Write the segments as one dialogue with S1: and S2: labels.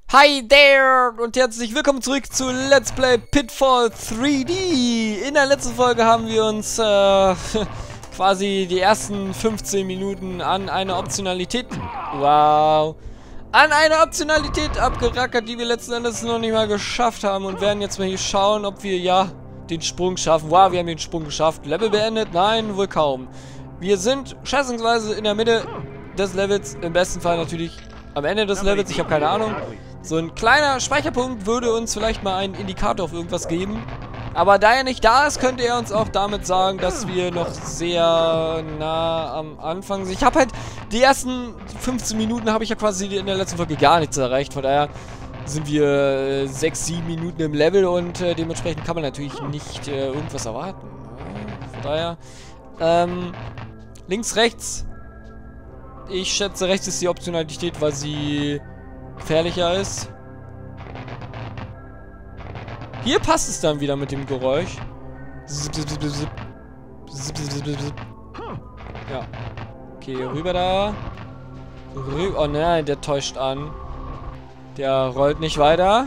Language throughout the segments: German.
S1: Hi there und herzlich willkommen zurück zu Let's Play Pitfall 3D. In der letzten Folge haben wir uns quasi die ersten 15 Minuten an eine Optionalität abgerackert, die wir letzten Endes noch nicht mal geschafft haben und werden jetzt mal hier schauen, ob wir den Sprung schaffen. Wow, wir haben den Sprung geschafft. Level beendet? Nein, wohl kaum. Wir sind schätzungsweise in der Mitte des Levels, im besten Fall natürlich am Ende des Levels, ich habe keine Ahnung. So ein kleiner Speicherpunkt würde uns vielleicht mal einen Indikator auf irgendwas geben. Aber da er nicht da ist, könnte er uns auch damit sagen, dass wir noch sehr nah am Anfang sind. Ich habe halt die ersten 15 Minuten habe ich ja quasi in der letzten Folge gar nichts erreicht. Von daher sind wir 6, 7 Minuten im Level und dementsprechend kann man natürlich nicht irgendwas erwarten. Von daher, links, rechts. Ich schätze, rechts ist die Optionalität, weil sie gefährlicher ist. Hier passt es dann wieder mit dem Geräusch. Ja. Okay, rüber da. Oh nein, der täuscht an. Der rollt nicht weiter.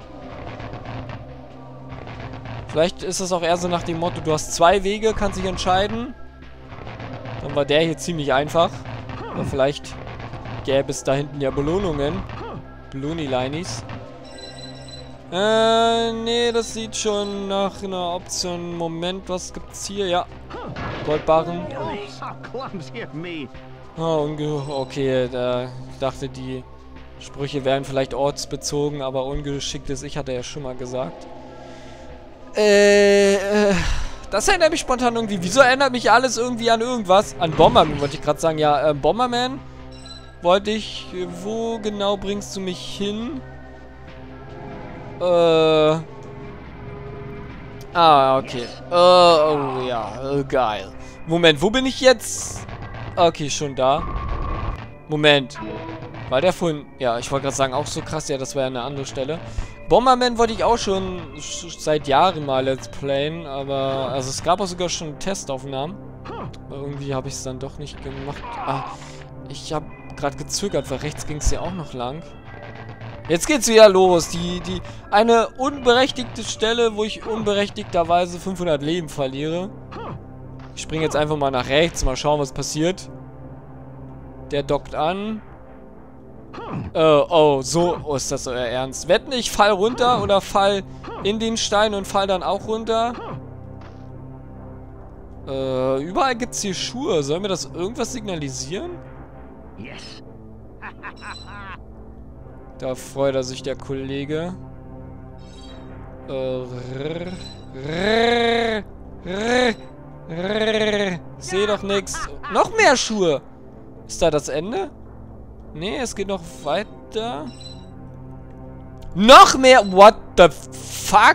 S1: Vielleicht ist es auch eher so nach dem Motto, du hast zwei Wege, kannst dich entscheiden. Dann war der hier ziemlich einfach. Aber vielleicht gäbe es da hinten ja Belohnungen. Belohni-Linis. Nee, das sieht schon nach einer Option. Moment, was gibt's hier? Ja. Goldbarren. Oh, okay, ich dachte, die Sprüche wären vielleicht ortsbezogen, aber ungeschicktes Ich hatte ja schon mal gesagt. Das erinnert mich spontan irgendwie. Wieso erinnert mich alles irgendwie an irgendwas? An Bomberman wollte ich gerade sagen. Ja, Bomberman wollte ich... Wo genau bringst du mich hin? Ah, okay. Oh, ja. Geil. Moment, wo bin ich jetzt? Okay, schon da. Moment. War der vorhin... Ja, ich wollte gerade sagen, auch so krass. Ja, das war ja eine andere Stelle. Bomberman wollte ich auch schon seit Jahren mal Let's Playen, aber... Also es gab auch sogar schon Testaufnahmen. Aber irgendwie habe ich es dann doch nicht gemacht. Ah, ich habe gerade gezögert, weil rechts ging es ja auch noch lang. Jetzt geht's wieder los. Eine unberechtigte Stelle, wo ich unberechtigterweise 500 Leben verliere. Ich springe jetzt einfach mal nach rechts, mal schauen, was passiert. Der dockt an. Oh, ist das euer Ernst? Wetten, ich fall runter oder fall in den Stein und fall dann auch runter? Überall gibt's hier Schuhe. Soll mir das irgendwas signalisieren? Yes. Da freut er sich, der Kollege. Seh doch nichts. Noch mehr Schuhe. Ist da das Ende? Nee, es geht noch weiter. Noch mehr? What the fuck?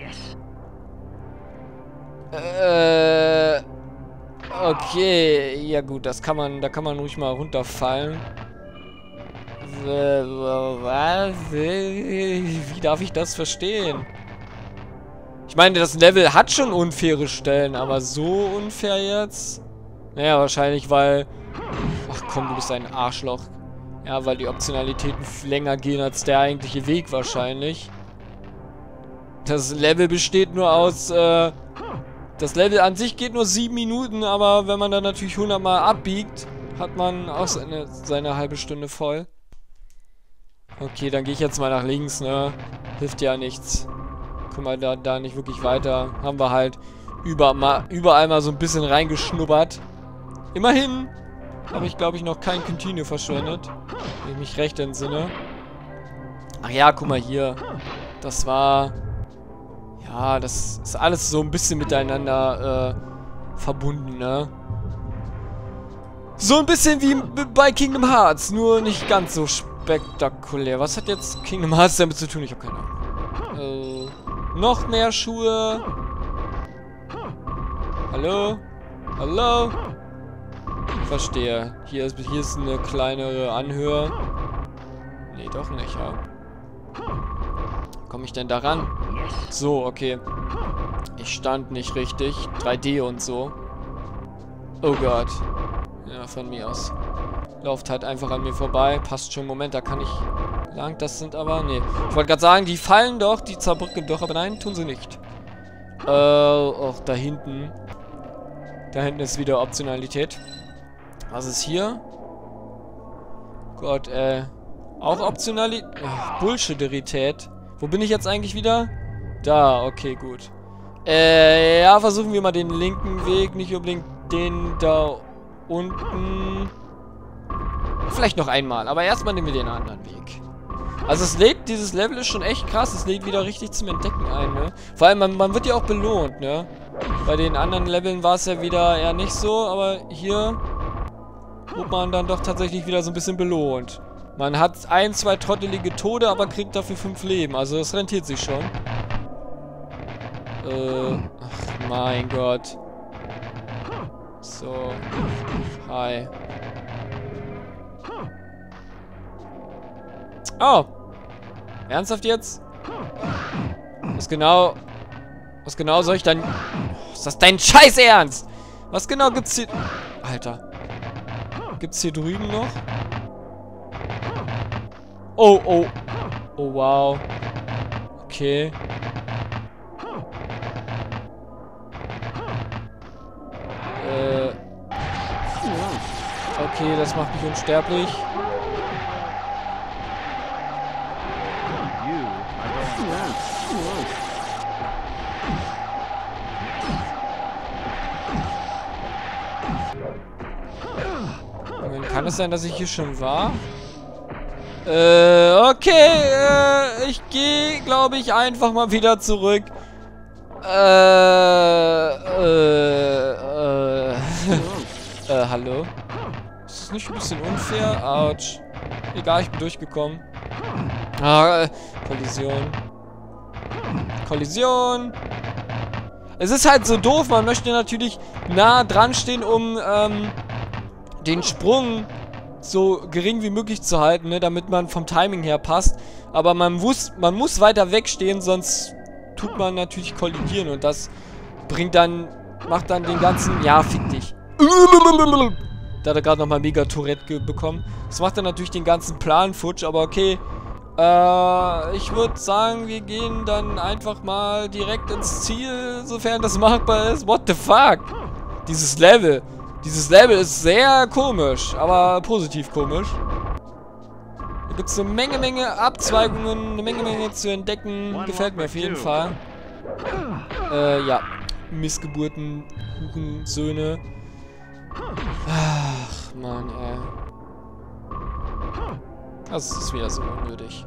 S1: Okay. Ja gut, da kann man ruhig mal runterfallen. Was? Wie darf ich das verstehen? Ich meine, das Level hat schon unfaire Stellen, aber so unfair jetzt? Naja, wahrscheinlich, weil... Ach komm, du bist ein Arschloch. Ja, weil die Optionalitäten länger gehen als der eigentliche Weg wahrscheinlich. Das Level besteht nur aus... Das Level an sich geht nur 7 Minuten, aber wenn man dann natürlich 100 Mal abbiegt, hat man auch seine halbe Stunde voll. Okay, dann gehe ich jetzt mal nach links, ne? Hilft ja nichts. Guck mal, da nicht wirklich weiter. Haben wir halt überall mal so ein bisschen reingeschnuppert. Immerhin habe ich, glaube ich, noch kein Continue verschwendet. Wenn ich mich recht entsinne. Ach ja, guck mal hier. Das war... Ja, das ist alles so ein bisschen miteinander verbunden, ne? So ein bisschen wie bei Kingdom Hearts, nur nicht ganz so spektakulär. Was hat jetzt Kingdom Hearts damit zu tun? Ich habe keine Ahnung. Noch mehr Schuhe. Hallo? Hallo? Verstehe. Hier ist eine kleinere Anhöhe. Nee, doch nicht, ja. Komme ich denn da ran? So, okay. Ich stand nicht richtig. 3D und so. Oh Gott. Ja, von mir aus. Lauft halt einfach an mir vorbei. Passt schon. Moment, da kann ich... Lang, das sind aber... Nee. Ich wollte gerade sagen, die fallen doch, die zerbröckeln doch, aber nein, tun sie nicht. Auch da hinten. Da hinten ist wieder Optionalität. Was ist hier? Gott, auch Optionalität? Bullshitterität. Wo bin ich jetzt eigentlich wieder? Da, okay, gut. Ja, versuchen wir mal den linken Weg, nicht unbedingt den da unten. Vielleicht noch einmal, aber erstmal nehmen wir den anderen Weg. Also es lädt, dieses Level ist schon echt krass, es lädt wieder richtig zum Entdecken ein, ne? Vor allem, man wird ja auch belohnt, ne? Bei den anderen Leveln war es ja wieder eher nicht so, aber hier wird man dann doch tatsächlich wieder so ein bisschen belohnt. Man hat 1, 2 trottelige Tode, aber kriegt dafür 5 Leben, also das rentiert sich schon. Ach mein Gott. So. Hi. Oh. Ernsthaft jetzt? Was genau soll ich dann... Ist das dein Scheiß Ernst? Was genau gibt's hier... Alter. Gibt's hier drüben noch? Oh, oh. Oh, wow. Okay. Okay, das macht mich unsterblich. Kann es sein, dass ich hier schon war? Okay, ich gehe, glaube ich, einfach mal wieder zurück. Hallo? Ist das nicht ein bisschen unfair? Autsch. Egal, ich bin durchgekommen. Kollision. Kollision. Es ist halt so doof, man möchte natürlich nah dran stehen, um, den Sprung so gering wie möglich zu halten, ne, damit man vom Timing her passt. Aber man muss weiter wegstehen, sonst tut man natürlich kollidieren und das macht dann den ganzen... Ja, fick dich. Da hat er gerade nochmal mega Tourette bekommen. Das macht dann natürlich den ganzen Plan futsch, aber okay. Ich würde sagen, wir gehen dann einfach mal direkt ins Ziel, sofern das machbar ist. What the fuck? Dieses Level ist sehr komisch, aber positiv komisch. Da gibt es eine Menge Abzweigungen, eine Menge zu entdecken. Gefällt mir auf jeden Fall. Ja. Missgeburten, Hurensöhne. Ach, Mann, ey. Das ist wieder so unnötig.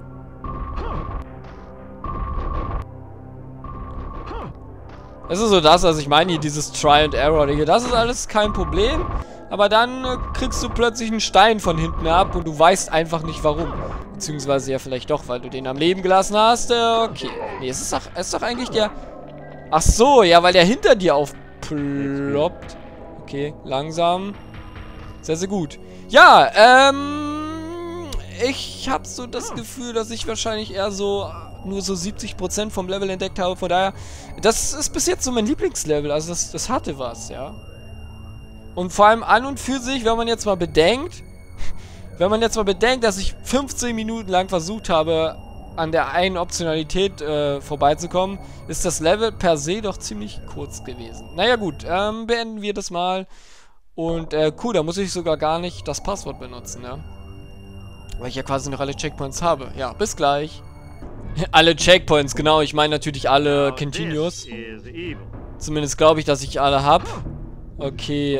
S1: Es ist so das, also ich meine hier dieses Try and Error, Digga, das ist alles kein Problem. Aber dann kriegst du plötzlich einen Stein von hinten ab und du weißt einfach nicht warum. Beziehungsweise ja vielleicht doch, weil du den am Leben gelassen hast. Okay. Nee, es ist doch eigentlich der... Ach so, ja, weil der hinter dir aufploppt. Okay, langsam. Sehr, sehr gut. Ja, ich habe so das Gefühl, dass ich wahrscheinlich eher so nur so 70% vom Level entdeckt habe. Von daher, das ist bis jetzt so mein Lieblingslevel. Also das hatte was, ja. Und vor allem an und für sich, wenn man jetzt mal bedenkt, dass ich 15 Minuten lang versucht habe, an der einen Optionalität vorbeizukommen, ist das Level per se doch ziemlich kurz gewesen. Naja gut, beenden wir das mal. Und cool, da muss ich sogar gar nicht das Passwort benutzen, ne? Weil ich ja quasi noch alle Checkpoints habe. Ja, bis gleich. Alle Checkpoints, genau. Ich meine natürlich alle Continuous. Zumindest glaube ich, dass ich alle habe. Okay,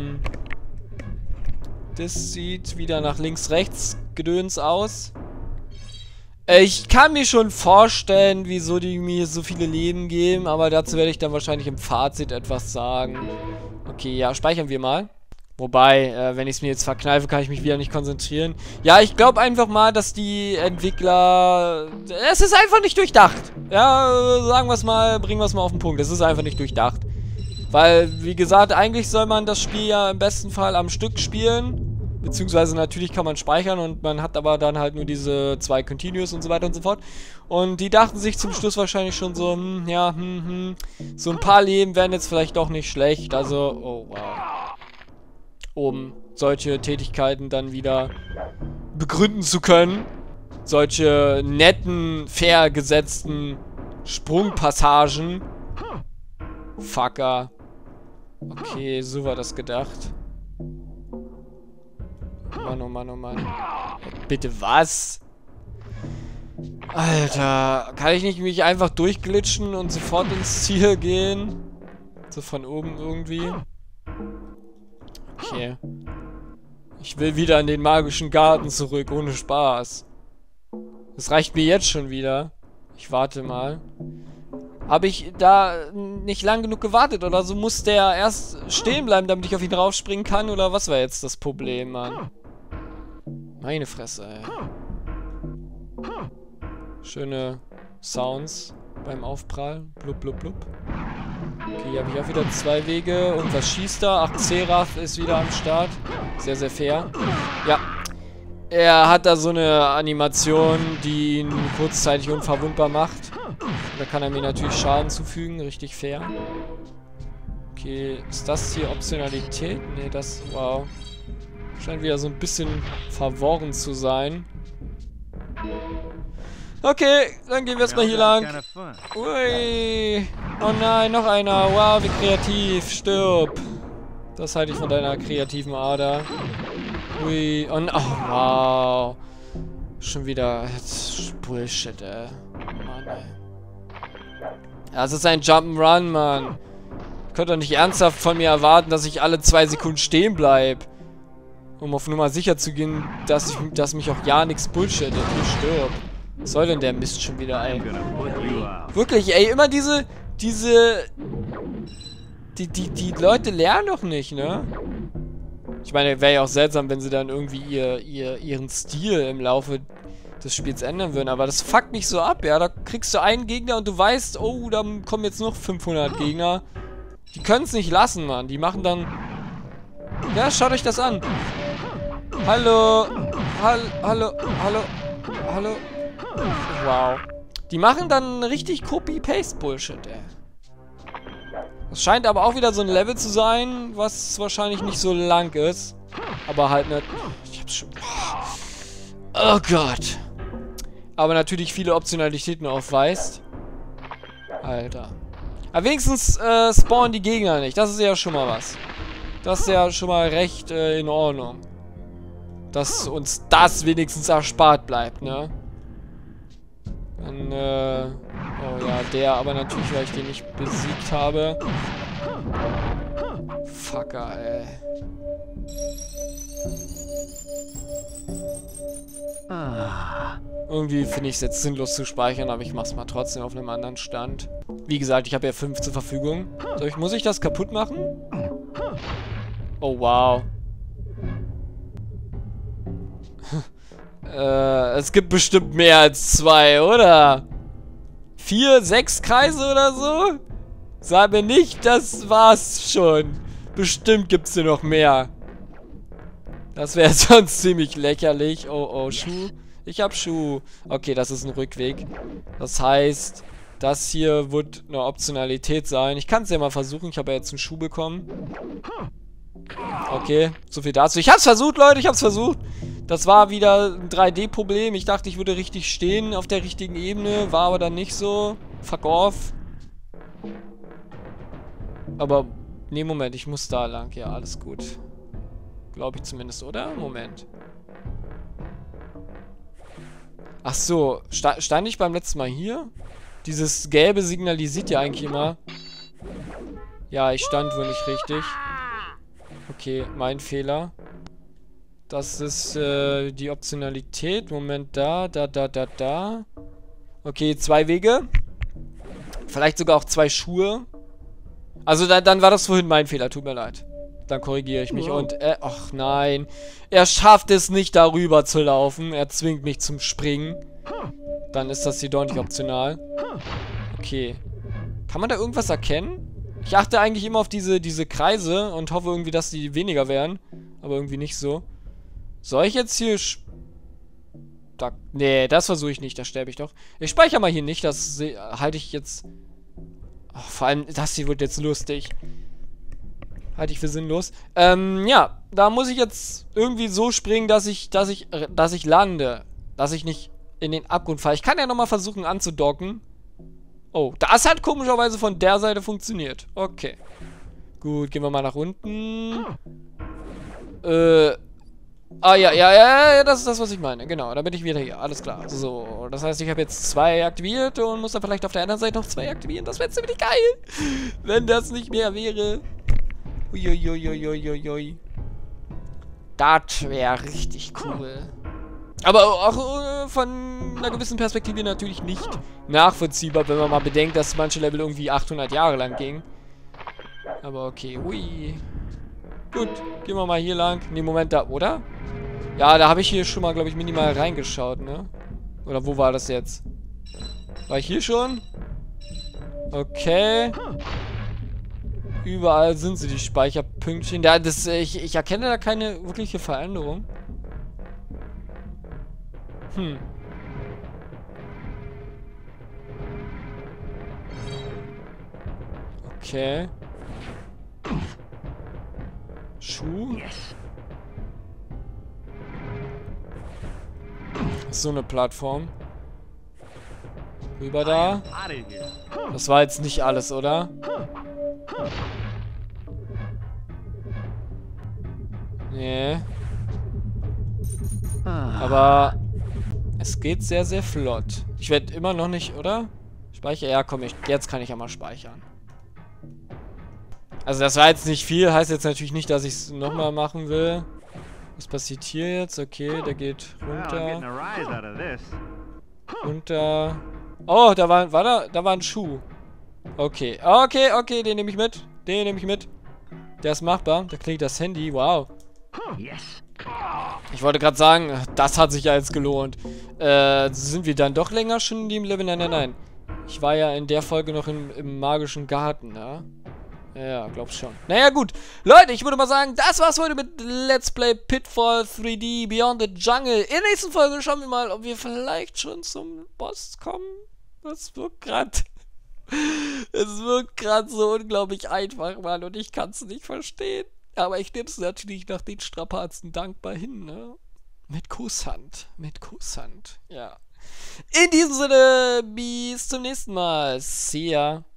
S1: das sieht wieder nach links-rechts Gedöns aus. Ich kann mir schon vorstellen, wieso die mir so viele Leben geben, aber dazu werde ich dann wahrscheinlich im Fazit etwas sagen. Okay, ja, speichern wir mal. Wobei, wenn ich es mir jetzt verkneife, kann ich mich wieder nicht konzentrieren. Ja, ich glaube einfach mal, dass die Entwickler... Es ist einfach nicht durchdacht. Ja, sagen wir es mal, bringen wir es mal auf den Punkt. Es ist einfach nicht durchdacht. Weil, wie gesagt, eigentlich soll man das Spiel ja im besten Fall am Stück spielen. Beziehungsweise natürlich kann man speichern und man hat aber dann halt nur diese 2 Continuous und so weiter und so fort. Und die dachten sich zum Schluss wahrscheinlich schon so, so ein paar Leben wären jetzt vielleicht doch nicht schlecht. Also, oh wow. Um solche Tätigkeiten dann wieder begründen zu können. solche netten, fair gesetzten Sprungpassagen. Fucker. Okay, so war das gedacht. Mann, oh Mann, oh Mann. Bitte was? Alter, kann ich nicht mich einfach durchglitschen und sofort ins Ziel gehen? So von oben irgendwie. Okay. Ich will wieder in den magischen Garten zurück, ohne Spaß. Das reicht mir jetzt schon wieder. Ich warte mal. Habe ich da nicht lang genug gewartet oder so? Muss der erst stehen bleiben, damit ich auf ihn raufspringen kann? Oder was war jetzt das Problem, Mann? Meine Fresse, ey. Schöne Sounds beim Aufprall. Blub, blub, blub. Okay, hier habe ich auch wieder 2 Wege. Und was schießt da? Ach, Seraph ist wieder am Start. Sehr, sehr fair. Ja. Er hat da so eine Animation, die ihn kurzzeitig unverwundbar macht. Da kann er mir natürlich Schaden zufügen. Richtig fair. Okay, ist das hier Optionalität? Nee, das... Wow. Scheint wieder so ein bisschen verworren zu sein. Okay, dann gehen wir erstmal hier lang. Ui. Oh nein, noch einer. Wow, wie kreativ. Stirb. Das halte ich von deiner kreativen Ader. Ui. Und, oh, wow. Schon wieder. Bullshit, ey. Mann, ey. Das ist ein Jump'n'Run, Mann. Ihr könnt doch nicht ernsthaft von mir erwarten, dass ich alle 2 Sekunden stehen bleibe. Um auf Nummer sicher zu gehen, dass mich auch ja nichts bullshittet. Ich stirb. Was soll denn der Mist schon wieder, ey? Wirklich, ey, immer die Leute lernen doch nicht, ne? Ich meine, wäre ja auch seltsam, wenn sie dann irgendwie ihren Stil im Laufe des Spiels ändern würden. Aber das fuckt mich so ab, ja? Da kriegst du einen Gegner und du weißt, oh, da kommen jetzt noch 500 Gegner. Die können es nicht lassen, Mann. Die machen dann... Ja, schaut euch das an. Hallo. Hallo. Wow. Die machen dann richtig Copy-Paste-Bullshit, ey. Das scheint aber auch wieder so ein Level zu sein, was wahrscheinlich nicht so lang ist. Aber halt nicht... Ich hab's schon... Oh Gott. Aber natürlich viele Optionalitäten aufweist. Alter. Aber wenigstens spawnen die Gegner nicht. Das ist ja schon mal was. Das ist ja schon mal recht in Ordnung. Dass uns das wenigstens erspart bleibt, ne? Dann, oh ja, der aber natürlich, weil ich den nicht besiegt habe. Fucker, ey. Irgendwie finde ich es jetzt sinnlos zu speichern, aber ich mach's mal trotzdem auf einem anderen Stand. Wie gesagt, ich habe ja 5 zur Verfügung. Muss ich das kaputt machen? Oh, wow. Es gibt bestimmt mehr als 2, oder? 4, 6 Kreise oder so? Sag mir nicht, das war's schon. Bestimmt gibt's hier noch mehr. Das wäre sonst ziemlich lächerlich. Oh, oh, Schuh. Ich hab Schuh. Okay, das ist ein Rückweg. Das heißt, das hier wird eine Optionalität sein. Ich kann es ja mal versuchen. Ich habe ja jetzt einen Schuh bekommen. Okay, so viel dazu. Ich hab's versucht, Leute, ich hab's versucht. Das war wieder ein 3D-Problem. Ich dachte, ich würde richtig stehen auf der richtigen Ebene. War aber dann nicht so. Fuck off. Aber, nee, Moment, ich muss da lang. Ja, alles gut. Glaube ich zumindest, oder? Moment. Ach so, stand ich beim letzten Mal hier? Dieses Gelbe signalisiert ja eigentlich immer. Ja, ich stand wohl nicht richtig. Okay, mein Fehler. Das ist die Optionalität. Moment, da. Okay, 2 Wege. Vielleicht sogar auch 2 Schuhe. Also dann war das vorhin mein Fehler, tut mir leid. Dann korrigiere ich mich und, ach nein. Er schafft es nicht, darüber zu laufen. Er zwingt mich zum Springen. Dann ist das hier doch nicht optional. Okay. Kann man da irgendwas erkennen? Ich achte eigentlich immer auf diese Kreise und hoffe irgendwie, dass die weniger werden. Aber irgendwie nicht so. Soll ich jetzt hier... Nee, das versuche ich nicht, da sterbe ich doch. Ich speichere mal hier nicht, das halte ich jetzt... Ach, vor allem, das hier wird jetzt lustig. Halte ich für sinnlos. Ja, da muss ich jetzt irgendwie so springen, dass ich lande. Dass ich nicht in den Abgrund falle. Ich kann ja nochmal versuchen anzudocken. Oh, das hat komischerweise von der Seite funktioniert. Okay. Gut, gehen wir mal nach unten. Ja, das ist das, was ich meine. Genau, dann bin ich wieder hier. Alles klar. So, das heißt, ich habe jetzt 2 aktiviert und muss dann vielleicht auf der anderen Seite noch 2 aktivieren. Das wäre ziemlich geil, wenn das nicht mehr wäre. Uiuiuiuiui. Das wäre richtig cool. Aber auch von einer gewissen Perspektive natürlich nicht nachvollziehbar, wenn man mal bedenkt, dass manche Level irgendwie 800 Jahre lang gingen. Aber okay, hui. Gut, gehen wir mal hier lang. Ne, Moment, da, oder? Ja, da habe ich hier schon mal, glaube ich, minimal reingeschaut, ne? Oder wo war das jetzt? War ich hier schon? Okay. Überall sind sie, die Speicherpünktchen. Ja, ich erkenne da keine wirkliche Veränderung. Okay. Schuh. So eine Plattform. Rüber da. Das war jetzt nicht alles, oder? Nee. Aber es geht sehr, sehr flott. Ich werde immer noch nicht, oder? Speicher? Ja, komm, jetzt kann ich ja mal speichern. Also das war jetzt nicht viel, heißt jetzt natürlich nicht, dass ich es nochmal machen will. Was passiert hier jetzt? Okay, der geht runter. Runter. Oh, da war ein Schuh. Okay, okay, den nehme ich mit. Den nehme ich mit. Der ist machbar. Da klingelt das Handy. Wow. Ich wollte gerade sagen, das hat sich ja jetzt gelohnt. Sind wir dann doch länger schon in dem Level? Nein. Ich war ja in der Folge noch im magischen Garten, ja? Ja, glaub schon. Naja, gut. Leute, ich würde mal sagen, das war's heute mit Let's Play Pitfall 3D Beyond the Jungle. In der nächsten Folge schauen wir mal, ob wir vielleicht schon zum Boss kommen. Das wirkt gerade... Es wirkt gerade so unglaublich einfach, Mann, und ich kann es nicht verstehen. Aber ich nehme es natürlich nach den Strapazen dankbar hin, ne? Mit Kusshand. Mit Kusshand, ja. In diesem Sinne, bis zum nächsten Mal. See ya.